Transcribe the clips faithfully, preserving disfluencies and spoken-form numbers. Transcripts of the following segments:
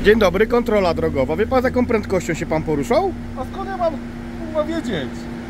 Dzień dobry, kontrola drogowa. Wie pan, z jaką prędkością się pan poruszał? A skąd ja mam kurwa wiedzieć?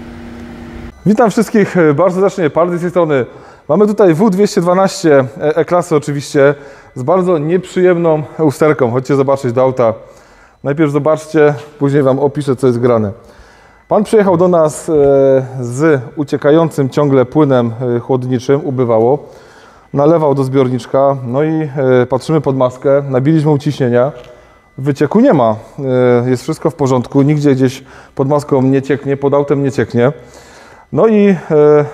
Witam wszystkich bardzo serdecznie, Pardy z tej strony. Mamy tutaj W dwieście dwanaście E-klasy oczywiście z bardzo nieprzyjemną usterką. Chodźcie zobaczyć do auta. Najpierw zobaczcie, później wam opiszę, co jest grane. Pan przyjechał do nas z uciekającym ciągle płynem chłodniczym, ubywało. Nalewał do zbiorniczka, no i patrzymy pod maskę, nabiliśmy uciśnienia. Wycieku nie ma, jest wszystko w porządku, nigdzie gdzieś pod maską nie cieknie, pod autem nie cieknie. No i e,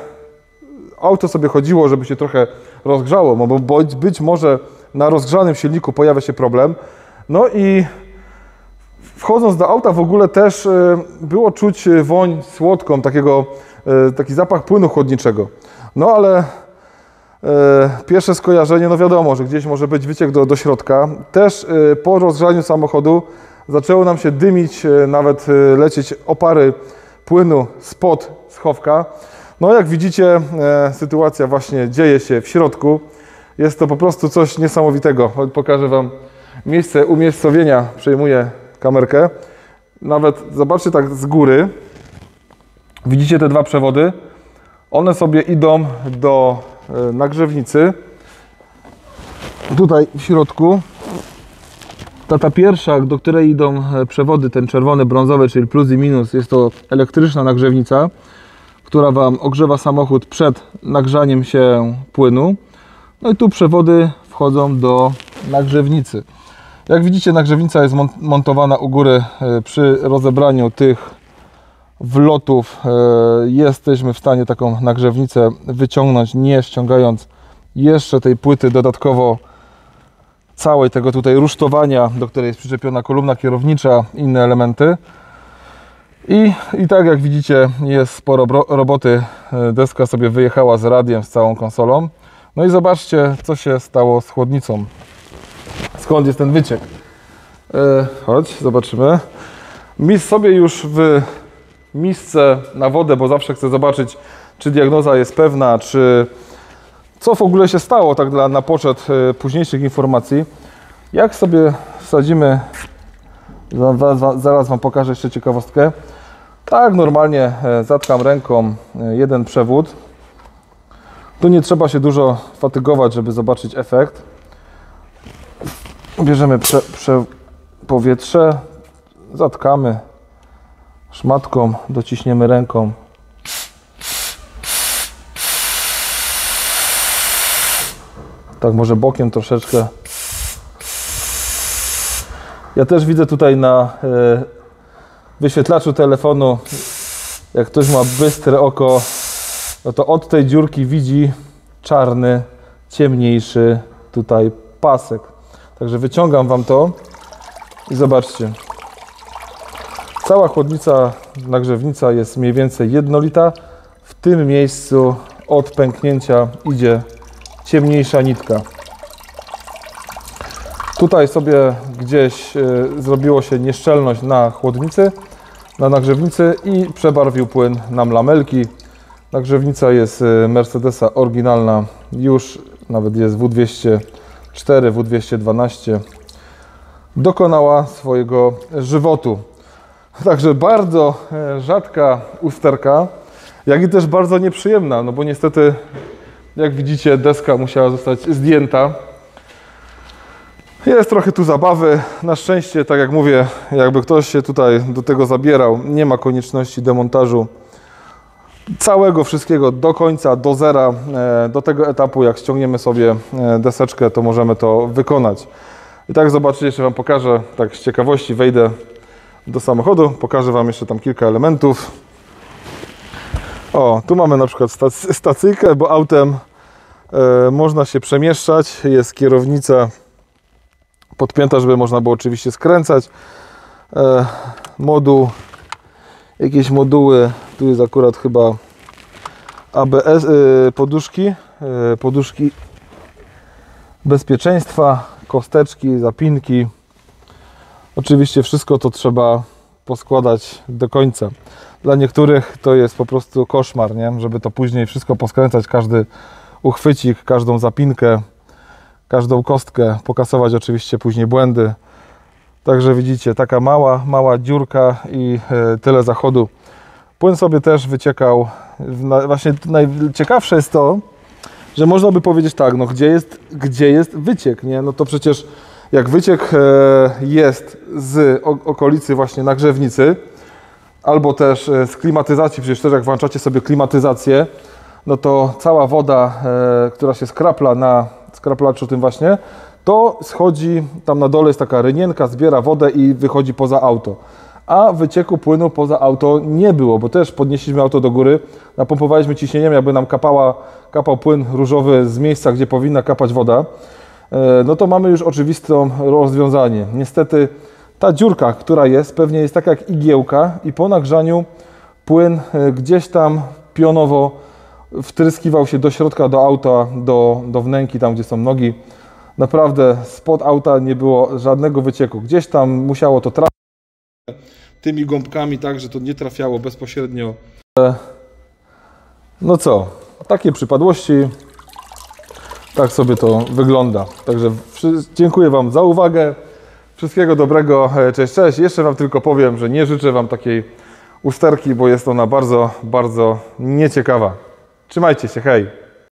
auto sobie chodziło, żeby się trochę rozgrzało, bo być, być może na rozgrzanym silniku pojawia się problem. No i wchodząc do auta w ogóle też e, było czuć woń słodką, takiego, e, taki zapach płynu chłodniczego. No ale e, pierwsze skojarzenie, no wiadomo, że gdzieś może być wyciek do, do środka. Też e, po rozgrzaniu samochodu zaczęło nam się dymić, e, nawet e, lecieć opary płynu spod schowka. No jak widzicie, e, sytuacja właśnie dzieje się w środku. Jest to po prostu coś niesamowitego. Pokażę wam miejsce umiejscowienia. Przejmuję kamerkę. Nawet zobaczcie tak z góry. Widzicie te dwa przewody? One sobie idą do e, nagrzewnicy. Tutaj w środku. Ta, ta pierwsza, do której idą przewody, ten czerwony, brązowy, czyli plus i minus, jest to elektryczna nagrzewnica, która wam ogrzewa samochód przed nagrzaniem się płynu. No i tu przewody wchodzą do nagrzewnicy. Jak widzicie, nagrzewnica jest montowana u góry. Przy rozebraniu tych wlotów jesteśmy w stanie taką nagrzewnicę wyciągnąć, nie ściągając jeszcze tej płyty dodatkowo całej tego tutaj rusztowania, do której jest przyczepiona kolumna kierownicza, inne elementy. I, i tak jak widzicie, jest sporo roboty. Deska sobie wyjechała z radiem, z całą konsolą. No i zobaczcie, co się stało z chłodnicą. Skąd jest ten wyciek? E, chodź, zobaczymy. Mis sobie już w misce na wodę, bo zawsze chcę zobaczyć, czy diagnoza jest pewna, czy co w ogóle się stało, tak dla, na poczet e, późniejszych informacji. Jak sobie wsadzimy, zaraz, zaraz wam pokażę jeszcze ciekawostkę. Tak, normalnie e, zatkam ręką e, jeden przewód. Tu nie trzeba się dużo fatygować, żeby zobaczyć efekt. Bierzemy prze, prze, powietrze, zatkamy szmatką, dociśniemy ręką. Tak może bokiem troszeczkę. Ja też widzę tutaj na y, wyświetlaczu telefonu, jak ktoś ma bystre oko, no to od tej dziurki widzi czarny, ciemniejszy tutaj pasek. Także wyciągam wam to i zobaczcie. Cała chłodnica, nagrzewnica jest mniej więcej jednolita. W tym miejscu od pęknięcia idzie ciemniejsza nitka. Tutaj sobie gdzieś y, zrobiło się nieszczelność na chłodnicy, na nagrzewnicy i przebarwił płyn nam lamelki. Nagrzewnica jest y, Mercedesa oryginalna, już nawet jest W dwieście cztery, W dwieście dwanaście. Dokonała swojego żywotu. Także bardzo y, rzadka usterka, jak i też bardzo nieprzyjemna, no bo niestety, jak widzicie, deska musiała zostać zdjęta. Jest trochę tu zabawy. Na szczęście, tak jak mówię, jakby ktoś się tutaj do tego zabierał, nie ma konieczności demontażu całego wszystkiego do końca, do zera. Do tego etapu, jak ściągniemy sobie deseczkę, to możemy to wykonać. I tak zobaczcie, jeszcze wam pokażę, tak z ciekawości wejdę do samochodu, pokażę wam jeszcze tam kilka elementów. O, tu mamy na przykład stac stacyjkę, bo autem e, można się przemieszczać, jest kierownica podpięta, żeby można było oczywiście skręcać. E, moduł, jakieś moduły, tu jest akurat chyba A B S, e, poduszki, e, poduszki bezpieczeństwa, kosteczki, zapinki. Oczywiście wszystko to trzeba poskładać do końca. Dla niektórych to jest po prostu koszmar, nie? Żeby to później wszystko poskręcać, każdy uchwycik, każdą zapinkę, każdą kostkę, pokasować oczywiście później błędy. Także widzicie, taka mała, mała dziurka i e, tyle zachodu. Płyn sobie też wyciekał. Na, właśnie najciekawsze jest to, że można by powiedzieć tak, no gdzie jest, gdzie jest wyciek, nie? No to przecież jak wyciek e, jest z o, okolicy właśnie nagrzewnicy, albo też e, z klimatyzacji, przecież też jak włączacie sobie klimatyzację, no to cała woda, e, która się skrapla na skraplaczu tym właśnie, to schodzi, tam na dole jest taka rynienka, zbiera wodę i wychodzi poza auto. A wycieku płynu poza auto nie było, bo też podnieśliśmy auto do góry, napompowaliśmy ciśnieniem, jakby nam kapała, kapał płyn różowy z miejsca, gdzie powinna kapać woda. No to mamy już oczywiste rozwiązanie. Niestety ta dziurka, która jest, pewnie jest taka jak igiełka i po nagrzaniu płyn gdzieś tam pionowo wtryskiwał się do środka, do auta, do, do wnęki, tam gdzie są nogi. Naprawdę spod auta nie było żadnego wycieku. Gdzieś tam musiało to trafić tymi gąbkami, tak, że to nie trafiało bezpośrednio. No co, takie przypadłości. Tak sobie to wygląda. Także dziękuję Wam za uwagę. Wszystkiego dobrego. Cześć, cześć. Jeszcze Wam tylko powiem, że nie życzę Wam takiej usterki, bo jest ona bardzo, bardzo nieciekawa. Trzymajcie się, hej!